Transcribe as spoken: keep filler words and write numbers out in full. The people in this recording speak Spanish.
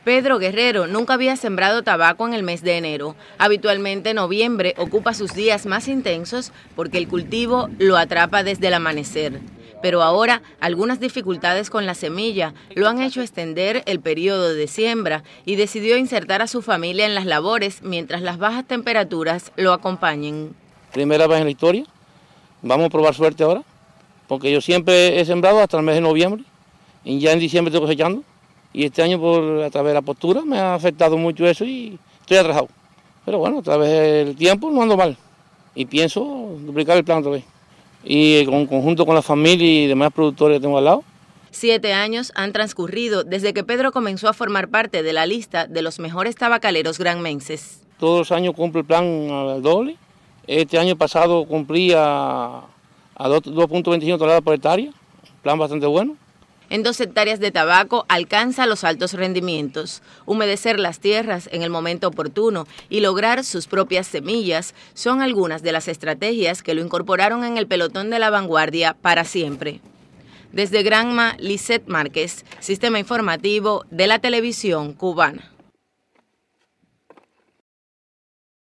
Pedro Guerrero nunca había sembrado tabaco en el mes de enero. Habitualmente noviembre ocupa sus días más intensos porque el cultivo lo atrapa desde el amanecer. Pero ahora algunas dificultades con la semilla lo han hecho extender el periodo de siembra y decidió insertar a su familia en las labores mientras las bajas temperaturas lo acompañen. Primera vez en la historia, vamos a probar suerte ahora, porque yo siempre he sembrado hasta el mes de noviembre y ya en diciembre estoy cosechando. Y este año, por a través de la postura, me ha afectado mucho eso y estoy atrasado. Pero bueno, a través del tiempo no ando mal. Y pienso duplicar el plan otra vez. Y en conjunto con la familia y demás productores que tengo al lado. Siete años han transcurrido desde que Pedro comenzó a formar parte de la lista de los mejores tabacaleros granmenses. Todos los años cumplo el plan al doble. Este año pasado cumplí a, a dos punto veinticinco toneladas por hectárea. Un plan bastante bueno. En dos hectáreas de tabaco alcanza los altos rendimientos. Humedecer las tierras en el momento oportuno y lograr sus propias semillas son algunas de las estrategias que lo incorporaron en el pelotón de la vanguardia para siempre. Desde Granma, Lisette Márquez, Sistema Informativo de la Televisión Cubana.